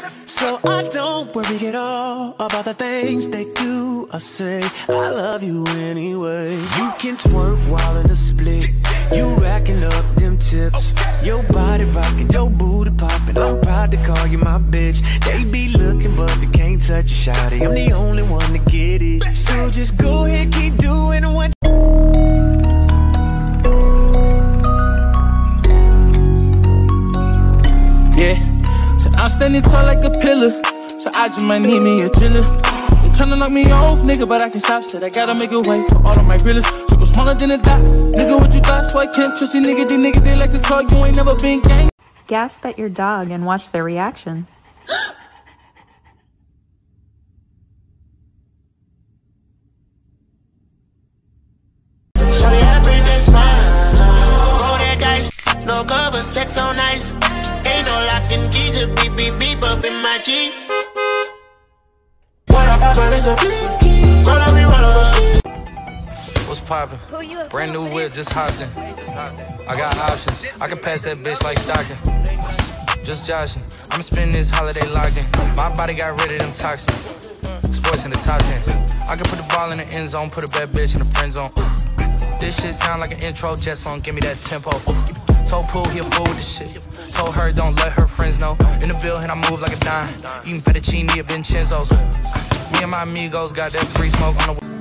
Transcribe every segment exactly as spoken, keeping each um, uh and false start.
So I don't worry at all about the things they do or say. I love you anyway. You can twerk while in a split. You racking up them tips. Your body rocking, your booty popping. I'm proud to call you my bitch. They be looking but they can't touch you, shawty. I'm the only one to get it. So just go ahead, keep doing what. Yeah, so I'm standing tall like a pillar. So I just might need me a chiller. They tryna knock me off, nigga, but I can stop. Said I gotta make a way for all of my realers. So go smaller than a dot. Nigga, what you thought? So I can't trust you, nigga. These niggas, they like to talk. You ain't never been gang. Gasp at your dog and watch their reaction. Shawty, everything's fine. Roll that dice, no cover, sex on ice. Ain't no lock and key, just beep, beep, beep up in my G. What up, Papa, it's a roll up, roll up. What's poppin'? Brand new whip, just hopped in. I got options, I can pass that bitch like Stockton. Just joshing, I'ma spend this holiday locked in. My body got rid of them toxins. Sports in the top ten. I can put the ball in the end zone, put a bad bitch in the friend zone. This shit sound like an intro jet song, give me that tempo. Told Pooh he a fool with this shit. Told her don't let her friends know. In the Ville and I move like a dime. Eating fettuccine at Vincenzo's. Me and my amigos got that free smoke on the.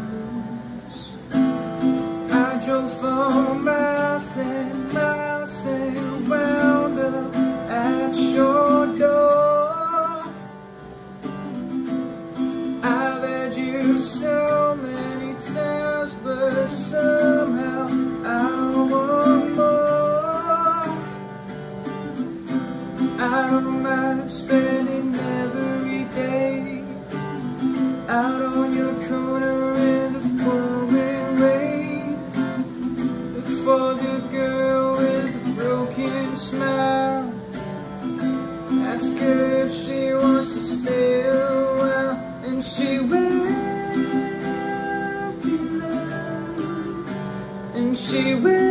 I drove for miles and miles and wound up at your door. I've had you so many times, but somehow I want more. I don't mind spending every day out on your corner in the pouring rain. Look for the girl with a broken smile. Ask her if she wants to stay a while, and she will be loved, and she will.